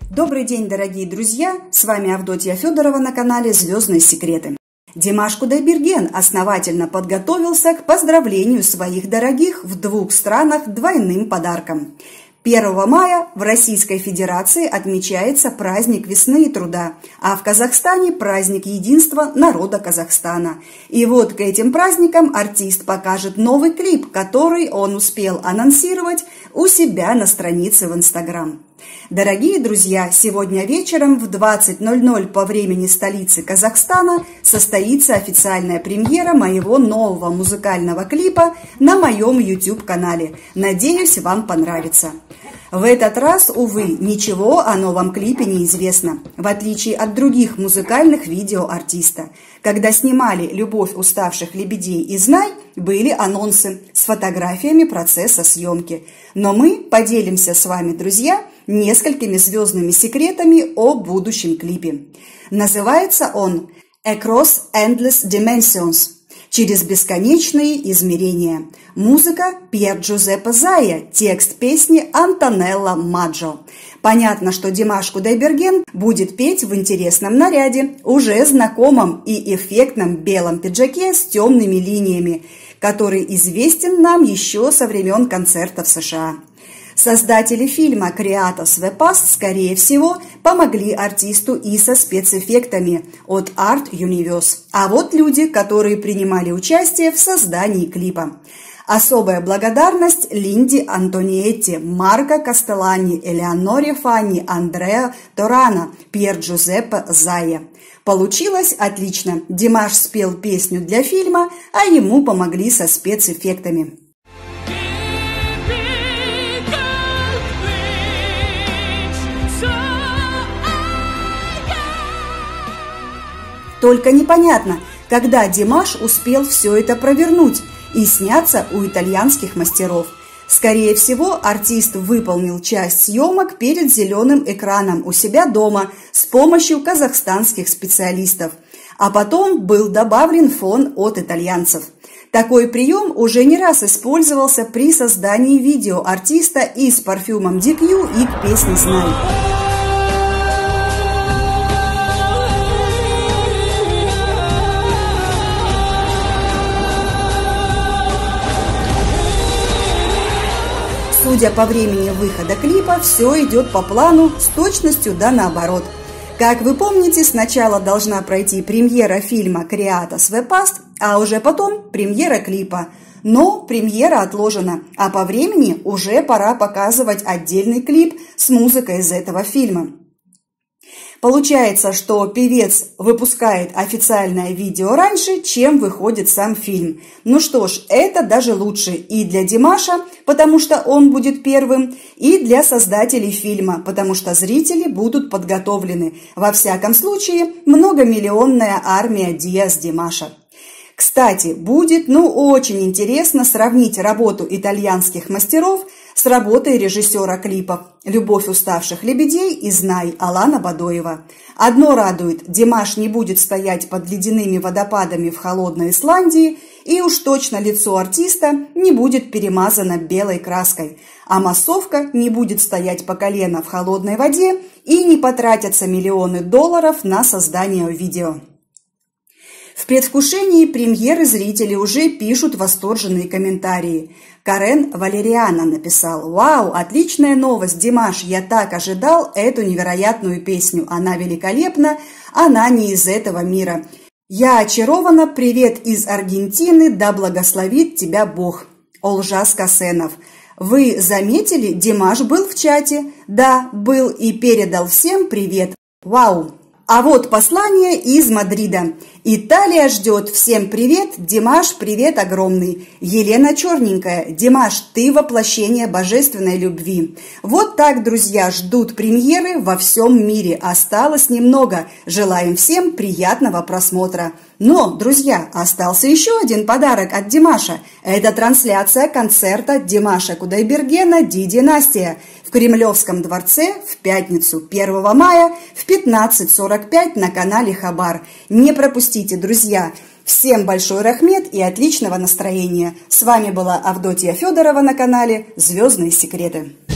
Добрый день, дорогие друзья! С вами Авдотья Федорова на канале «Звездные секреты». Димаш Кудайберген основательно подготовился к поздравлению своих дорогих в 2 странах двойным подарком. 1 мая в Российской Федерации отмечается праздник весны и труда, а в Казахстане праздник единства народа Казахстана. И вот к этим праздникам артист покажет новый клип, который он успел анонсировать у себя на странице в Инстаграм. Дорогие друзья, сегодня вечером в 20:00 по времени столицы Казахстана состоится официальная премьера моего нового музыкального клипа на моем YouTube-канале. Надеюсь, вам понравится. В этот раз, увы, ничего о новом клипе не известно, в отличие от других музыкальных видео артиста. Когда снимали «Любовь уставших лебедей» и «Знай», были анонсы с фотографиями процесса съемки. Но мы поделимся с вами, друзья, несколькими звездными секретами о будущем клипе. Называется он «Across Endless Dimensions» – «Через бесконечные измерения». Музыка Пьер Джузеппе Зая, текст песни Антонелла Маджо. Понятно, что Димаш Кудайберген будет петь в интересном наряде, уже знакомом и эффектном белом пиджаке с темными линиями, который известен нам еще со времен концертов в США. Создатели фильма «Creatas the Past», скорее всего, помогли артисту и со спецэффектами от Art Universe. А вот люди, которые принимали участие в создании клипа. Особая благодарность Линди Антониетти, Марко Кастеллани, Элеоноре Фанни, Андреа Торано, Пьер Джузеппе Зая. Получилось отлично. Димаш спел песню для фильма, а ему помогли со спецэффектами. Только непонятно, когда Димаш успел все это провернуть и сняться у итальянских мастеров. Скорее всего, артист выполнил часть съемок перед зеленым экраном у себя дома с помощью казахстанских специалистов, а потом был добавлен фон от итальянцев. Такой прием уже не раз использовался при создании видео артиста и с парфюмом DQ и к песне «Знай». Судя по времени выхода клипа, все идет по плану с точностью да наоборот. Как вы помните, сначала должна пройти премьера фильма «Creatas the Past», а уже потом премьера клипа. Но премьера отложена, а по времени уже пора показывать отдельный клип с музыкой из этого фильма. Получается, что певец выпускает официальное видео раньше, чем выходит сам фильм. Ну что ж, это даже лучше и для Димаша, потому что он будет первым, и для создателей фильма, потому что зрители будут подготовлены. Во всяком случае, многомиллионная армия Диас Димаша. Кстати, будет очень интересно сравнить работу итальянских мастеров с работой режиссера клипов «Любовь уставших лебедей» и «Знай» Алана Бадоева. Одно радует – Димаш не будет стоять под ледяными водопадами в холодной Исландии, и уж точно лицо артиста не будет перемазано белой краской, а массовка не будет стоять по колено в холодной воде и не потратятся миллионы долларов на создание видео. В предвкушении премьеры зрители уже пишут восторженные комментарии. Карен Валериана написал: «Вау, отличная новость, Димаш, я так ожидал эту невероятную песню, она великолепна, она не из этого мира. Я очарована, привет из Аргентины, да благословит тебя Бог». Олжас Касенов: «Вы заметили, Димаш был в чате?» «Да, был и передал всем привет. Вау!» А вот послание из Мадрида. «Италия ждет. Всем привет. Димаш, привет огромный». Елена Черненькая: «Димаш, ты воплощение божественной любви». Вот так, друзья, ждут премьеры во всем мире. Осталось немного. Желаем всем приятного просмотра. Но, друзья, остался еще один подарок от Димаша. Это трансляция концерта Димаша Кудайбергена «Ди-династия» в Кремлевском дворце в пятницу 1 мая в 15:45 на канале Хабар. Не пропустите, друзья! Всем большой рахмет и отличного настроения! С вами была Авдотья Федорова на канале «Звездные секреты».